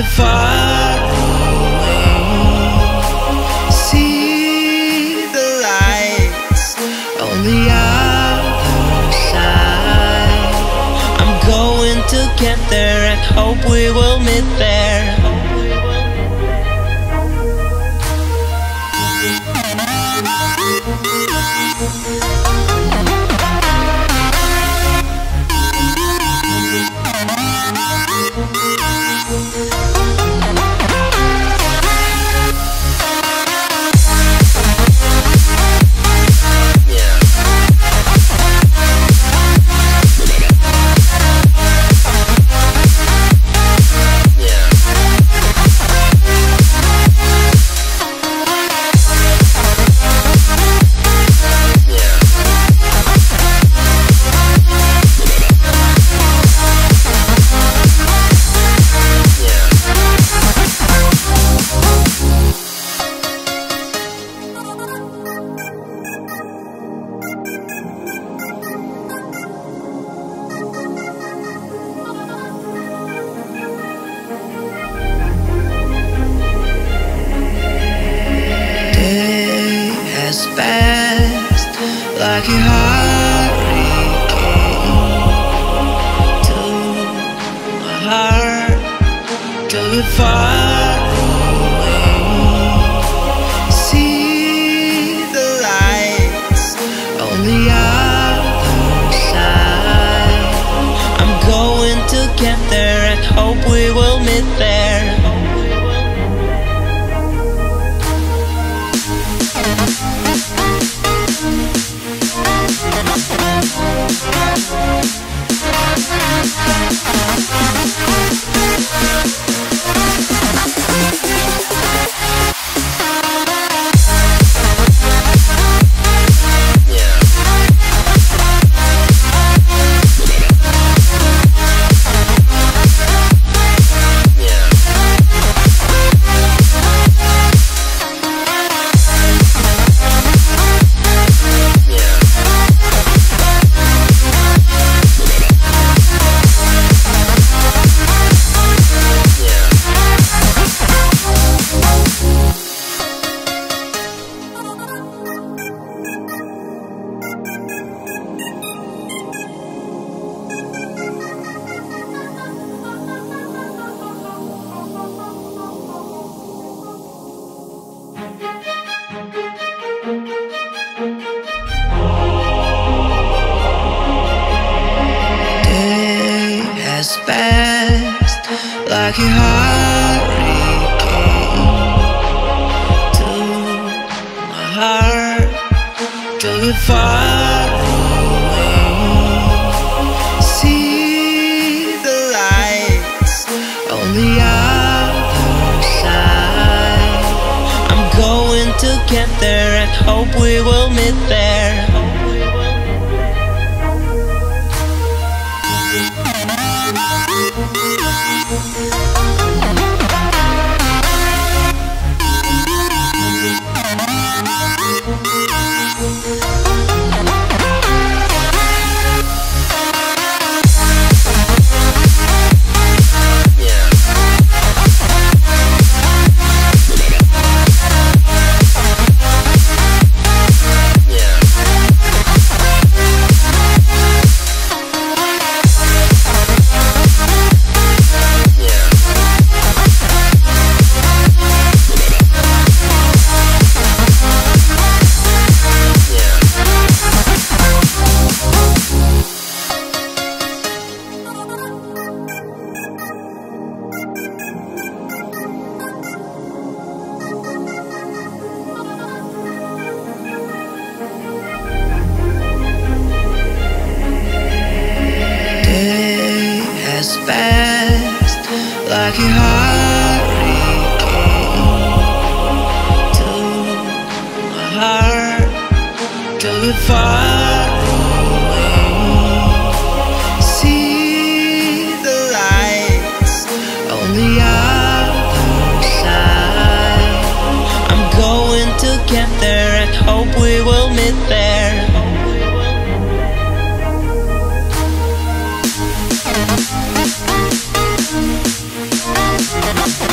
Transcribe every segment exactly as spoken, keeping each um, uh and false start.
far away. See the lights on the other side. I'm going to get there and hope we will meet there. Fast like a hurricane to my heart, to the far away. See the lights on the other side. I'm going to get there and hope we will meet there. As fast like a hurricane to my heart, to the far away. See the lights on the other side. I'm going to get there and hope we will meet there. As fast like a hurricane to my heart, to the far away. See the lights on the other side. I'm going to get there and hope we will meet there. We'll be right back.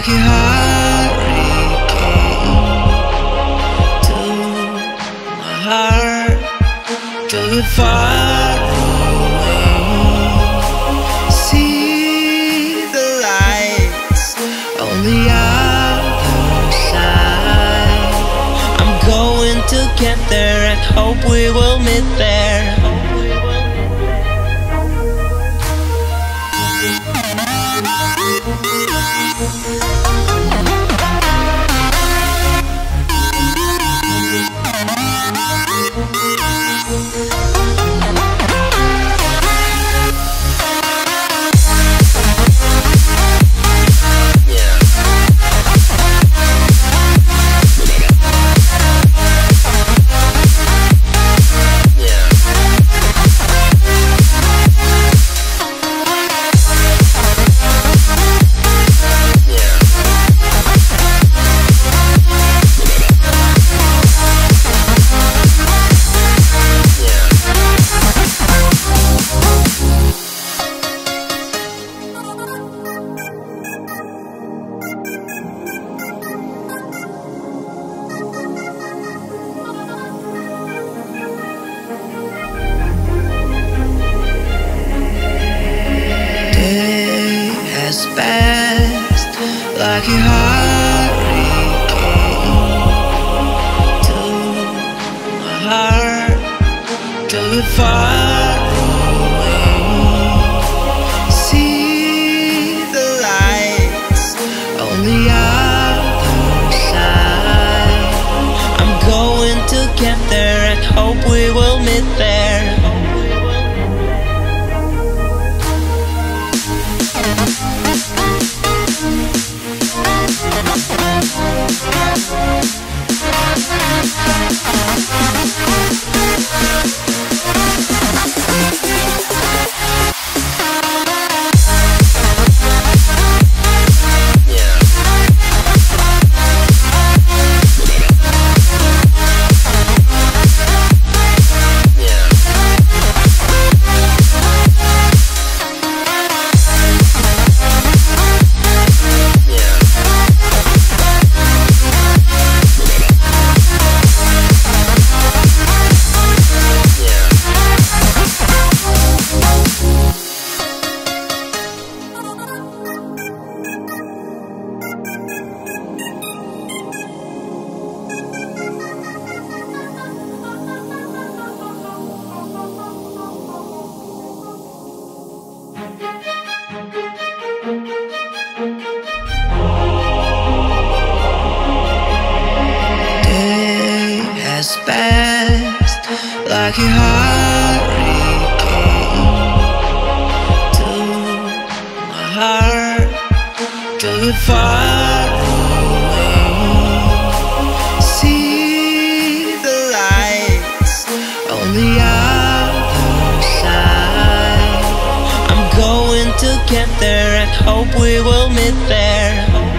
like a hurricane to my heart, till we're far away. See the lights on the other side. I'm going to get there and hope we will meet there. Passed like a hurricane to my heart, till we're far away. See the lights on the other side. I'm going to get there and hope we will meet there. Passed like a hurricane to my heart, till we're far away. See the lights on the other side. I'm going to get there and hope we will meet there.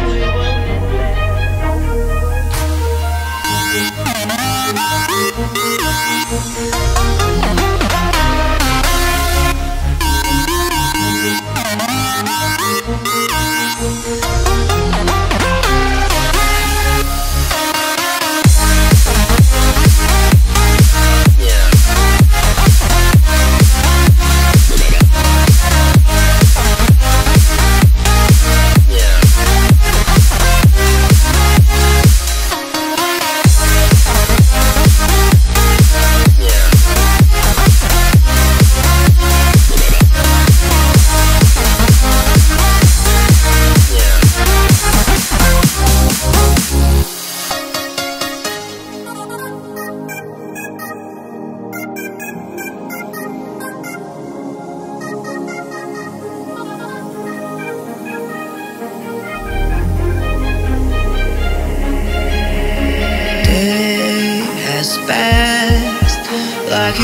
Passed like a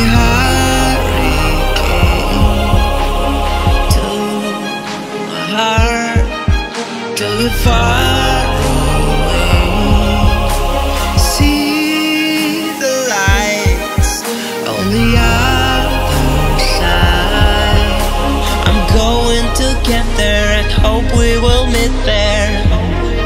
hurricane to my heart, till we're far away. See the lights on the other side. I'm going to get there and hope we will meet there.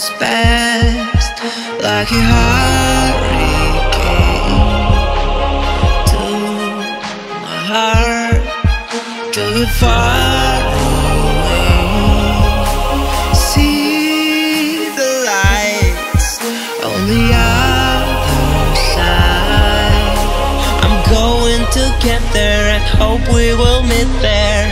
has passed like a hurricane to my heart, till it far away. See the lights on the other side. I'm going to get there and hope we will meet there.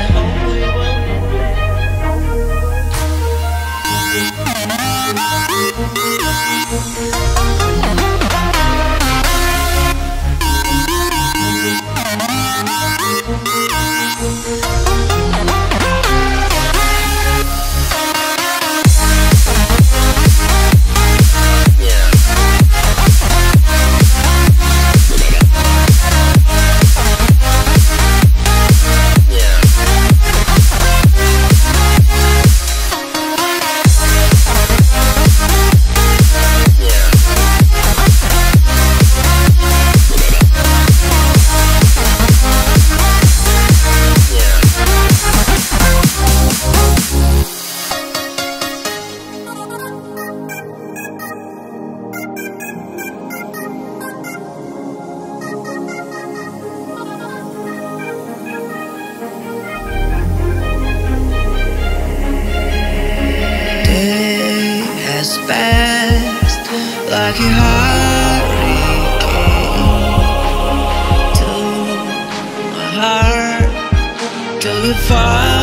Fast like a hurricane to my heart, till it falls.